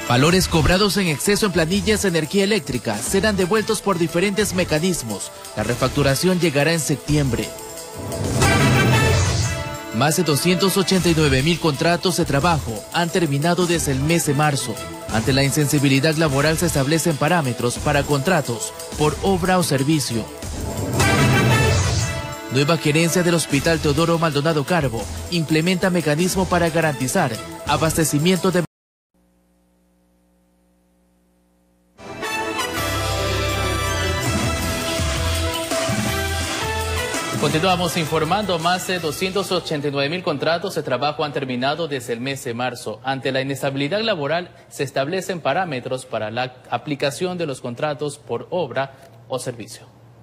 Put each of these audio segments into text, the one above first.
Valores cobrados en exceso en planillas de energía eléctrica serán devueltos por diferentes mecanismos. La refacturación llegará en septiembre. Más de 289,000 contratos de trabajo han terminado desde el mes de marzo. Ante la insensibilidad laboral se establecen parámetros para contratos por obra o servicio. Nueva gerencia del Hospital Teodoro Maldonado Carbo implementa mecanismo para garantizar abastecimiento de... Continuamos informando, más de 289,000 contratos de trabajo han terminado desde el mes de marzo. Ante la inestabilidad laboral se establecen parámetros para la aplicación de los contratos por obra o servicio.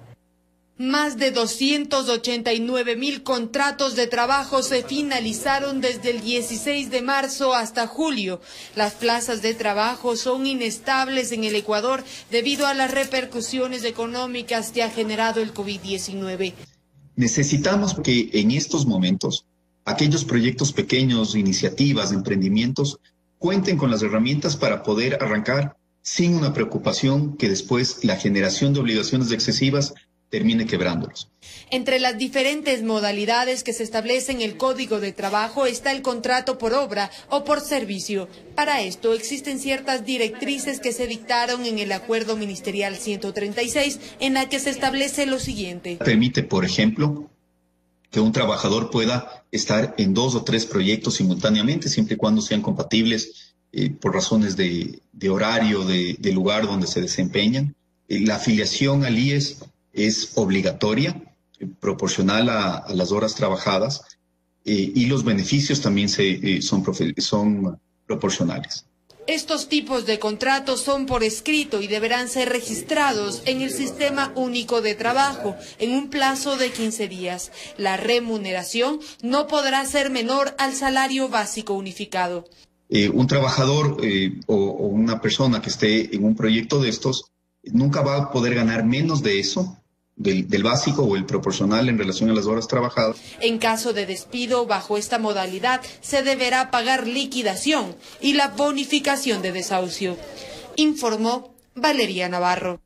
Más de 289,000 contratos de trabajo se finalizaron desde el 16 de marzo hasta julio. Las plazas de trabajo son inestables en el Ecuador debido a las repercusiones económicas que ha generado el COVID-19. Necesitamos que en estos momentos aquellos proyectos pequeños, iniciativas, emprendimientos, cuenten con las herramientas para poder arrancar sin una preocupación que después la generación de obligaciones excesivas termine quebrándolos. Entre las diferentes modalidades que se establecen en el Código de Trabajo está el contrato por obra o por servicio. Para esto existen ciertas directrices que se dictaron en el Acuerdo Ministerial 136, en la que se establece lo siguiente. Permite, por ejemplo, que un trabajador pueda estar en 2 o 3 proyectos simultáneamente, siempre y cuando sean compatibles por razones de horario, de lugar donde se desempeñan. La afiliación al IES es obligatoria, proporcional a las horas trabajadas, y los beneficios también son proporcionales. Estos tipos de contratos son por escrito y deberán ser registrados en el Sistema Único de Trabajo en un plazo de 15 días. La remuneración no podrá ser menor al salario básico unificado. Un trabajador o una persona que esté en un proyecto de estos nunca va a poder ganar menos de eso, del básico o el proporcional en relación a las horas trabajadas. En caso de despido bajo esta modalidad se deberá pagar liquidación y la bonificación de desahucio, informó Valeria Navarro.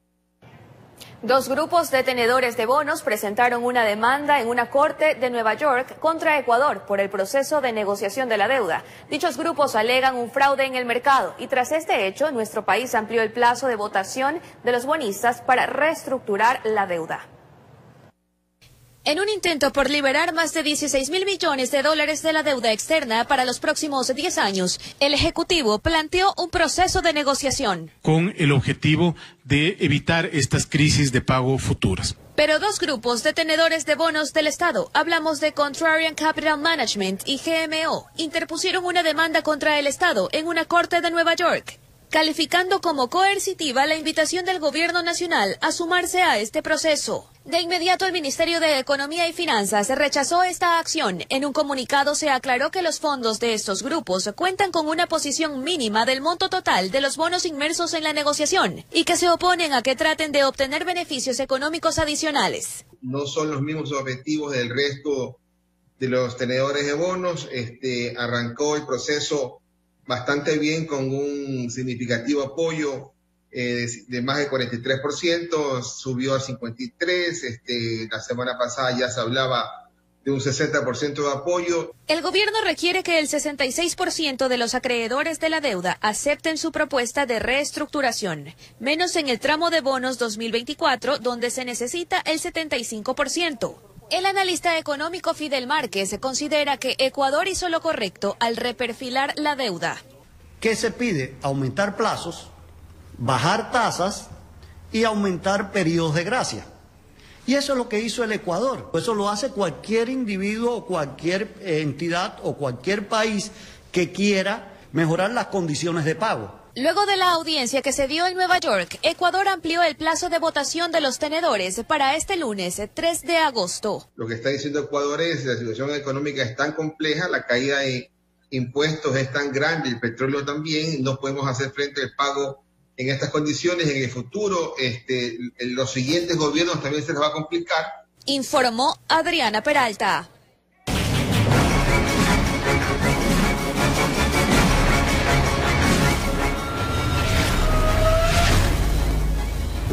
2 grupos de tenedores de bonos presentaron una demanda en una corte de Nueva York contra Ecuador por el proceso de negociación de la deuda. Dichos grupos alegan un fraude en el mercado y tras este hecho, nuestro país amplió el plazo de votación de los bonistas para reestructurar la deuda. En un intento por liberar más de 16,000 millones de dólares de la deuda externa para los próximos 10 años, el Ejecutivo planteó un proceso de negociación con el objetivo de evitar estas crisis de pago futuras. Pero 2 grupos de tenedores de bonos del Estado, hablamos de Contrarian Capital Management y GMO, interpusieron una demanda contra el Estado en una corte de Nueva York, calificando como coercitiva la invitación del Gobierno Nacional a sumarse a este proceso. De inmediato, el Ministerio de Economía y Finanzas rechazó esta acción. En un comunicado se aclaró que los fondos de estos grupos cuentan con una posición mínima del monto total de los bonos inmersos en la negociación y que se oponen a que traten de obtener beneficios económicos adicionales. No son los mismos objetivos del resto de los tenedores de bonos. Arrancó el proceso bastante bien con un significativo apoyo de más del 43%, subió a 53%, la semana pasada ya se hablaba de un 60% de apoyo. El gobierno requiere que el 66% de los acreedores de la deuda acepten su propuesta de reestructuración, menos en el tramo de bonos 2024, donde se necesita el 75%. El analista económico Fidel Márquez considera que Ecuador hizo lo correcto al reperfilar la deuda. ¿Qué se pide? Aumentar plazos, bajar tasas y aumentar periodos de gracia. Y eso es lo que hizo el Ecuador. Eso lo hace cualquier individuo o cualquier entidad o cualquier país que quiera mejorar las condiciones de pago. Luego de la audiencia que se dio en Nueva York, Ecuador amplió el plazo de votación de los tenedores para este lunes 3 de agosto. Lo que está diciendo Ecuador es que la situación económica es tan compleja, la caída de impuestos es tan grande, el petróleo también, no podemos hacer frente al pago en estas condiciones. En el futuro, los siguientes gobiernos también se les va a complicar. Informó Adriana Peralta.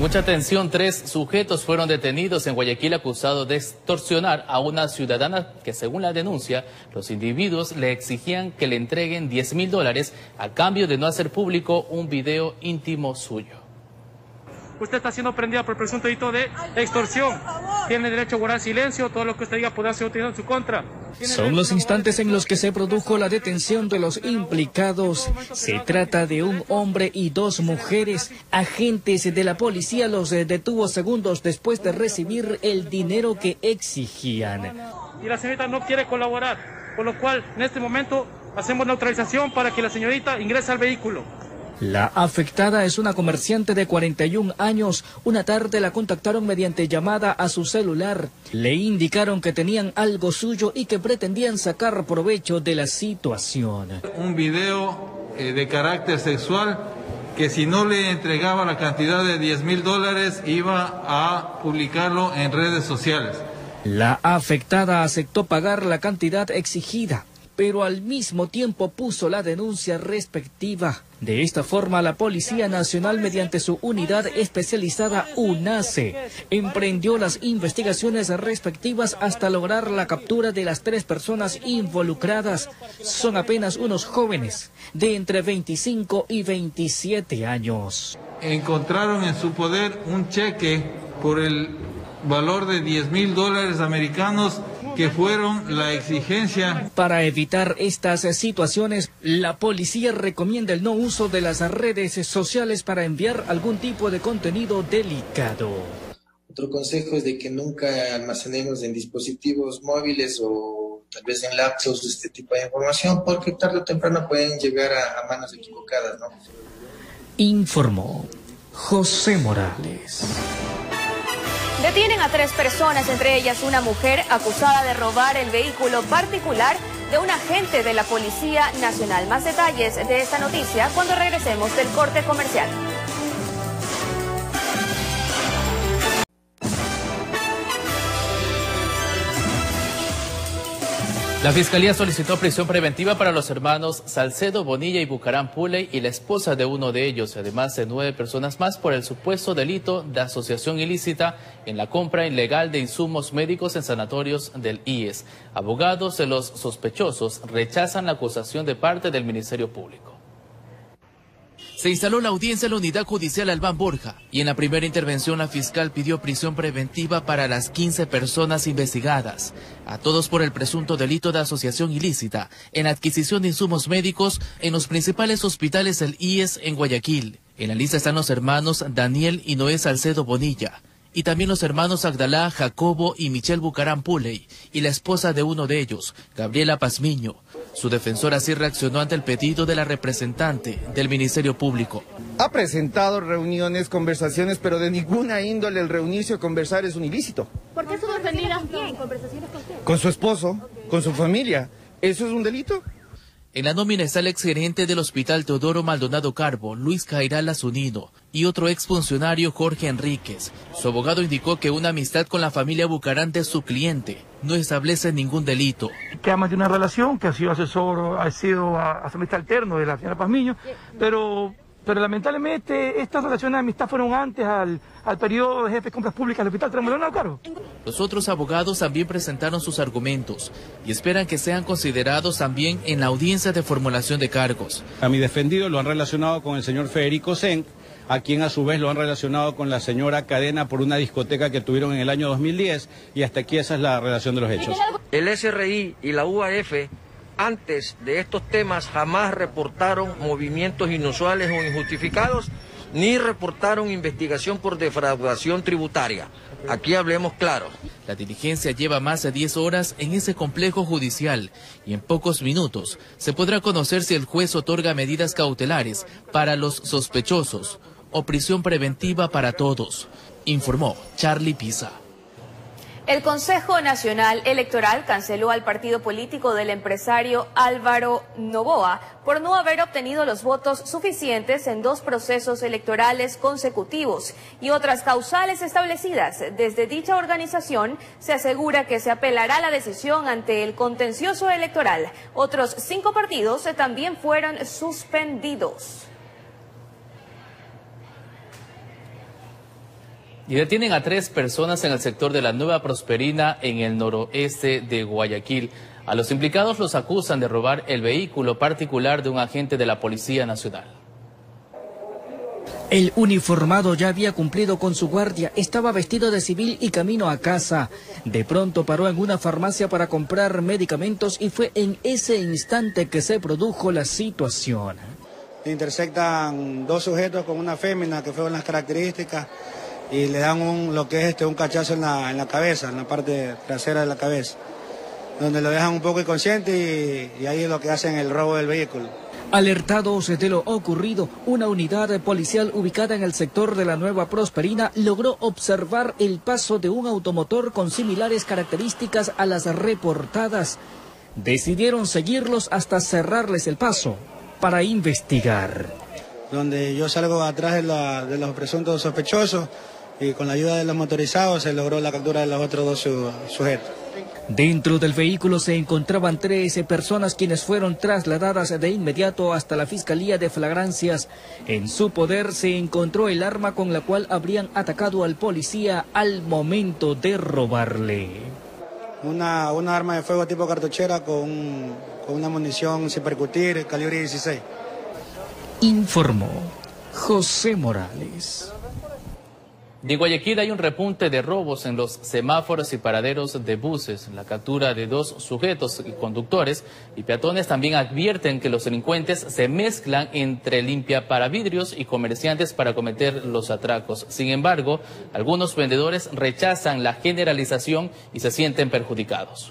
Mucha atención, 3 sujetos fueron detenidos en Guayaquil acusados de extorsionar a una ciudadana que, según la denuncia, los individuos le exigían que le entreguen $10.000 a cambio de no hacer público un video íntimo suyo. Usted está siendo prendida por presunto delito de extorsión. Tiene derecho a guardar silencio, todo lo que usted diga podrá ser utilizado en su contra. Son los instantes en los que se produjo la detención de los implicados. Se trata de un hombre y 2 mujeres. Agentes de la policía los detuvo segundos después de recibir el dinero que exigían. Y la señorita no quiere colaborar, por lo cual en este momento hacemos neutralización para que la señorita ingrese al vehículo. La afectada es una comerciante de 41 años. Una tarde la contactaron mediante llamada a su celular. Le indicaron que tenían algo suyo y que pretendían sacar provecho de la situación. Un video de carácter sexual que si no le entregaba la cantidad de $10.000 iba a publicarlo en redes sociales. La afectada aceptó pagar la cantidad exigida, pero al mismo tiempo puso la denuncia respectiva. De esta forma, la Policía Nacional, mediante su unidad especializada UNACE, emprendió las investigaciones respectivas hasta lograr la captura de las 3 personas involucradas. Son apenas unos jóvenes de entre 25 y 27 años. Encontraron en su poder un cheque por el valor de $10.000 americanos que fueron la exigencia. Para evitar estas situaciones, la policía recomienda el no uso de las redes sociales para enviar algún tipo de contenido delicado. Otro consejo es de que nunca almacenemos en dispositivos móviles o tal vez en laptops este tipo de información, porque tarde o temprano pueden llegar a manos equivocadas, ¿no? Informó José Morales. Detienen a 3 personas, entre ellas una mujer acusada de robar el vehículo particular de un agente de la Policía Nacional. Más detalles de esta noticia cuando regresemos del corte comercial. La Fiscalía solicitó prisión preventiva para los hermanos Salcedo Bonilla y Bucaram Puley y la esposa de uno de ellos, además de 9 personas más, por el supuesto delito de asociación ilícita en la compra ilegal de insumos médicos en sanatorios del IES. Abogados de los sospechosos rechazan la acusación de parte del Ministerio Público. Se instaló la audiencia en la Unidad Judicial Albán Borja y en la primera intervención la fiscal pidió prisión preventiva para las 15 personas investigadas, a todos por el presunto delito de asociación ilícita en la adquisición de insumos médicos en los principales hospitales del IES en Guayaquil. En la lista están los hermanos Daniel y Noé Salcedo Bonilla, y también los hermanos Agdalá, Jacobo y Michelle Bucaram Puley, y la esposa de uno de ellos, Gabriela Pazmiño. Su defensor así reaccionó ante el pedido de la representante del Ministerio Público. Ha presentado reuniones, conversaciones, pero de ninguna índole el reunirse o conversar es un ilícito. ¿Por qué su defendida bien? ¿Conversaciones con quién? Con su esposo, con su familia. ¿Eso es un delito? En la nómina está el exgerente del Hospital Teodoro Maldonado Carbo, Luis Cairala Zunido, y otro exfuncionario, Jorge Enríquez. Su abogado indicó que una amistad con la familia Bucaram de su cliente no establece ningún delito. Que además de una relación, que ha sido asesor, ha sido asambleísta alterno de la señora Pazmiño, pero lamentablemente estas relaciones de amistad fueron antes al periodo de jefe de compras públicas del Hospital Teodoro Maldonado Carbo. Los otros abogados también presentaron sus argumentos y esperan que sean considerados también en la audiencia de formulación de cargos. A mi defendido lo han relacionado con el señor Federico Senk, a quien a su vez lo han relacionado con la señora Cadena por una discoteca que tuvieron en el año 2010, y hasta aquí esa es la relación de los hechos. El SRI y la UAF antes de estos temas jamás reportaron movimientos inusuales o injustificados, ni reportaron investigación por defraudación tributaria. Aquí hablemos claro. La diligencia lleva más de 10 horas en ese complejo judicial y en pocos minutos se podrá conocer si el juez otorga medidas cautelares para los sospechosos o prisión preventiva para todos, informó Charlie Pisa. El Consejo Nacional Electoral canceló al partido político del empresario Álvaro Noboa por no haber obtenido los votos suficientes en 2 procesos electorales consecutivos y otras causales establecidas. Desde dicha organización se asegura que se apelará la decisión ante el contencioso electoral. Otros 5 partidos también fueron suspendidos. Y detienen a 3 personas en el sector de la Nueva Prosperina, en el noroeste de Guayaquil. A los implicados los acusan de robar el vehículo particular de un agente de la Policía Nacional. El uniformado ya había cumplido con su guardia, estaba vestido de civil y camino a casa. De pronto paró en una farmacia para comprar medicamentos y fue en ese instante que se produjo la situación. Intersectan 2 sujetos con una fémina que fueron las características y le dan un cachazo en la cabeza, en la parte trasera de la cabeza, donde lo dejan un poco inconsciente y ahí es lo que hacen el robo del vehículo. Alertados de lo ocurrido, una unidad policial ubicada en el sector de la Nueva Prosperina logró observar el paso de un automotor con similares características a las reportadas. Decidieron seguirlos hasta cerrarles el paso para investigar. Donde yo salgo atrás de los presuntos sospechosos y con la ayuda de los motorizados se logró la captura de los otros 2 sujetos. Dentro del vehículo se encontraban 13 personas quienes fueron trasladadas de inmediato hasta la Fiscalía de Flagrancias. En su poder se encontró el arma con la cual habrían atacado al policía al momento de robarle. Una arma de fuego tipo cartuchera con una munición sin percutir, calibre 16. Informó José Morales. De Guayaquil hay un repunte de robos en los semáforos y paraderos de buses. La captura de 2 sujetos, conductores y peatones, también advierten que los delincuentes se mezclan entre limpiaparabridrios y comerciantes para cometer los atracos. Sin embargo, algunos vendedores rechazan la generalización y se sienten perjudicados.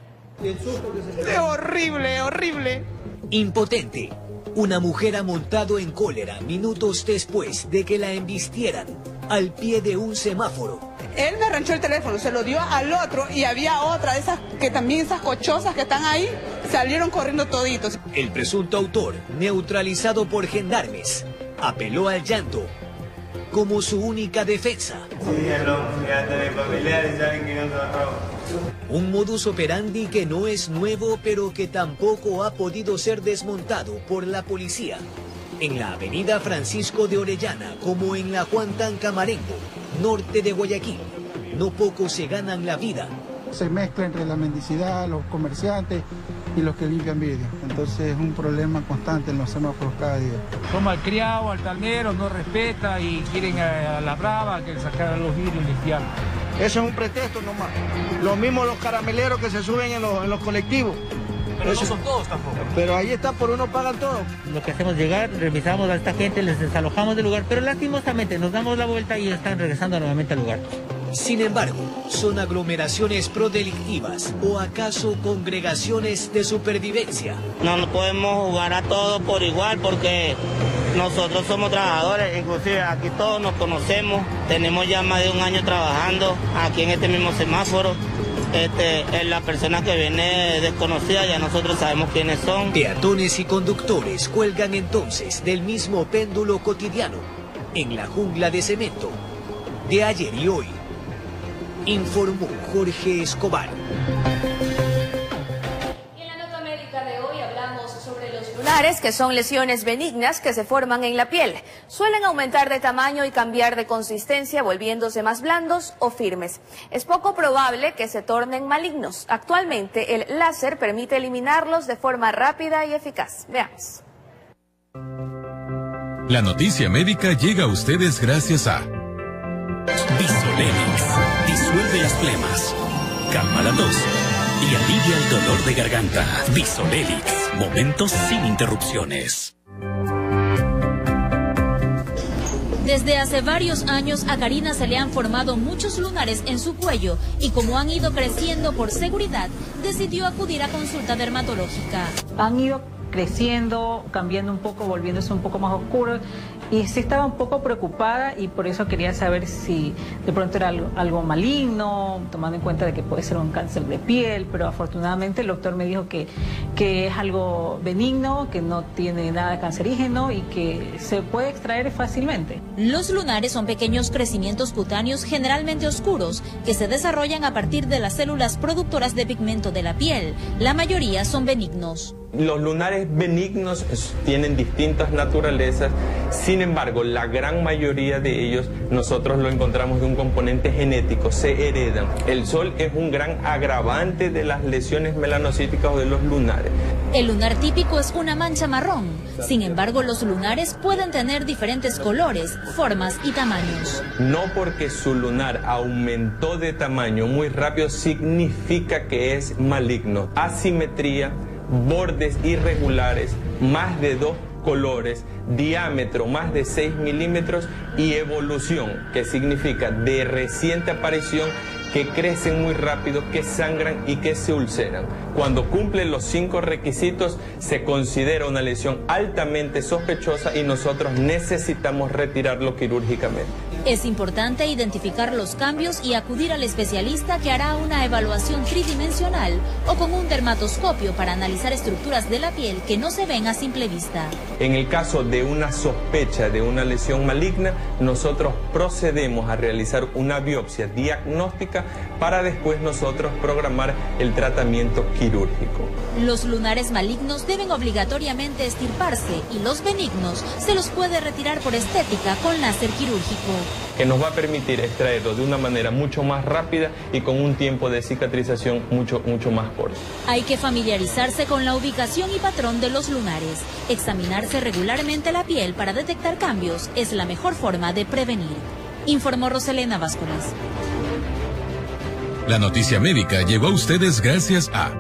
¡Qué horrible, horrible! Impotente. Una mujer ha montado en cólera minutos después de que la embistieran al pie de un semáforo. Él me arranchó el teléfono, se lo dio al otro y había otra de esas que también esas cochosas que están ahí salieron corriendo toditos. El presunto autor, neutralizado por gendarmes, apeló al llanto como su única defensa. Sí, hasta de familiares saben que no se roba. Un modus operandi que no es nuevo, pero que tampoco ha podido ser desmontado por la policía. En la avenida Francisco de Orellana, como en la Juan Tancamarengo, norte de Guayaquil, no pocos se ganan la vida. Se mezcla entre la mendicidad, los comerciantes y los que limpian vidrio. Entonces es un problema constante en los semáforos cada día. Son malcriados, altaneros, no respeta y quieren a la brava que sacar a los vidrios y limpiar. Eso es un pretexto nomás. Lo mismo los carameleros que se suben en los colectivos. Pero eso, no son todos tampoco. Pero ahí está, por uno pagan todo. Lo que hacemos es llegar, revisamos a esta gente, les desalojamos del lugar, pero lastimosamente nos damos la vuelta y están regresando nuevamente al lugar. Sin embargo, ¿son aglomeraciones prodelictivas o acaso congregaciones de supervivencia? No podemos jugar a todos por igual porque nosotros somos trabajadores, inclusive aquí todos nos conocemos, tenemos ya más de un año trabajando aquí en este mismo semáforo. La persona que viene desconocida, ya nosotros sabemos quiénes son. Peatones y conductores cuelgan entonces del mismo péndulo cotidiano en la jungla de cemento de ayer y hoy. Informó Jorge Escobar. Y en la nota médica de hoy hablamos sobre los lunares, que son lesiones benignas que se forman en la piel. Suelen aumentar de tamaño y cambiar de consistencia, volviéndose más blandos o firmes. Es poco probable que se tornen malignos. Actualmente el láser permite eliminarlos de forma rápida y eficaz. Veamos. La noticia médica llega a ustedes gracias a Visolélix. Disuelve las flemas, calma la tos y alivia el dolor de garganta. Visolélix. Momentos sin interrupciones. Desde hace varios años a Karina se le han formado muchos lunares en su cuello y como han ido creciendo por seguridad, decidió acudir a consulta dermatológica. Han ido creciendo, cambiando un poco, volviéndose un poco más oscuros y sí estaba un poco preocupada y por eso quería saber si de pronto era algo maligno, tomando en cuenta de que puede ser un cáncer de piel, pero afortunadamente el doctor me dijo que es algo benigno, que no tiene nada cancerígeno y que se puede extraer fácilmente. Los lunares son pequeños crecimientos cutáneos generalmente oscuros que se desarrollan a partir de las células productoras de pigmento de la piel. La mayoría son benignos. Los lunares benignos tienen distintas naturalezas, sin embargo, la gran mayoría de ellos nosotros lo encontramos de un componente genético, se heredan. El sol es un gran agravante de las lesiones melanocíticas o de los lunares. El lunar típico es una mancha marrón, sin embargo, los lunares pueden tener diferentes colores, formas y tamaños. No porque su lunar aumentó de tamaño muy rápido significa que es maligno. Asimetría, bordes irregulares, más de 2 colores, diámetro más de 6 milímetros y evolución, que significa de reciente aparición, que crecen muy rápido, que sangran y que se ulceran. Cuando cumplen los 5 requisitos, se considera una lesión altamente sospechosa y nosotros necesitamos retirarlo quirúrgicamente. Es importante identificar los cambios y acudir al especialista que hará una evaluación tridimensional o con un dermatoscopio para analizar estructuras de la piel que no se ven a simple vista. En el caso de una sospecha de una lesión maligna, nosotros procedemos a realizar una biopsia diagnóstica para después nosotros programar el tratamiento quirúrgico. Los lunares malignos deben obligatoriamente estirparse y los benignos se los puede retirar por estética con láser quirúrgico, que nos va a permitir extraerlo de una manera mucho más rápida y con un tiempo de cicatrización mucho más corto. Hay que familiarizarse con la ubicación y patrón de los lunares. Examinarse regularmente la piel para detectar cambios es la mejor forma de prevenir. Informó Roselena Vázquez. La noticia médica llegó a ustedes gracias a...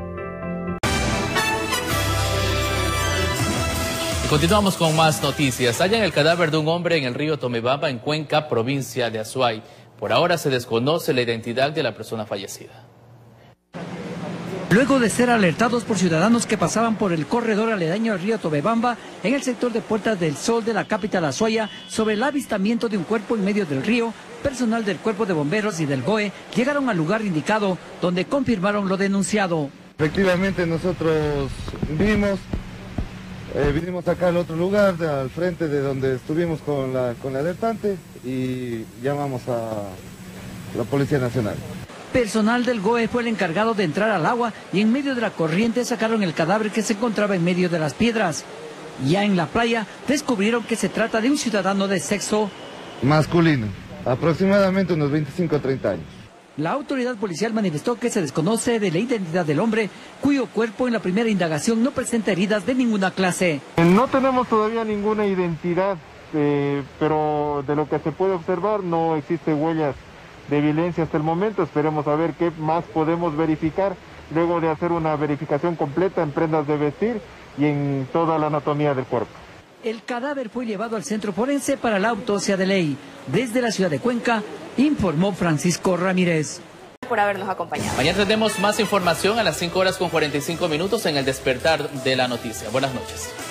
Continuamos con más noticias. Hallan el cadáver de un hombre en el río Tomebamba, en Cuenca, provincia de Azuay. Por ahora se desconoce la identidad de la persona fallecida. Luego de ser alertados por ciudadanos que pasaban por el corredor aledaño al río Tomebamba, en el sector de Puertas del Sol de la capital Azuaya, sobre el avistamiento de un cuerpo en medio del río, personal del Cuerpo de Bomberos y del GOE llegaron al lugar indicado, donde confirmaron lo denunciado. Efectivamente, nosotros vinimos acá al otro lugar, al frente de donde estuvimos con la alertante, y llamamos a la Policía Nacional. Personal del GOE fue el encargado de entrar al agua y en medio de la corriente sacaron el cadáver que se encontraba en medio de las piedras. Ya en la playa descubrieron que se trata de un ciudadano de sexo masculino, aproximadamente unos 25 a 30 años. La autoridad policial manifestó que se desconoce de la identidad del hombre, cuyo cuerpo en la primera indagación no presenta heridas de ninguna clase. No tenemos todavía ninguna identidad, pero de lo que se puede observar no existe huellas de violencia hasta el momento. Esperemos a ver qué más podemos verificar luego de hacer una verificación completa en prendas de vestir y en toda la anatomía del cuerpo. El cadáver fue llevado al centro forense para la autopsia de ley. Desde la ciudad de Cuenca, informó Francisco Ramírez. Por habernos acompañado. Mañana tendremos más información a las 5:45 en el despertar de la noticia. Buenas noches.